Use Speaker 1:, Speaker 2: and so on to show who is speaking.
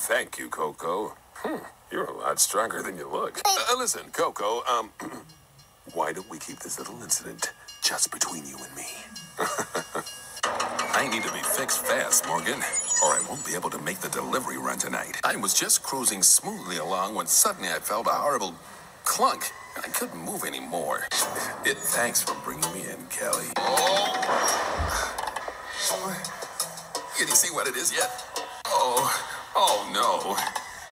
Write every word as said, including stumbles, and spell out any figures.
Speaker 1: Thank you, Coco. Hmm, you're a lot stronger than you look. Uh, listen, Coco, um, why don't we keep this little incident just between you and me? I need to be fixed fast, Morgan, or I won't be able to make the delivery run tonight. I was just cruising smoothly along when suddenly I felt a horrible clunk. I couldn't move anymore. It, thanks for bringing me in, Kelly. Oh. Can you see what it is yet? Oh, oh no.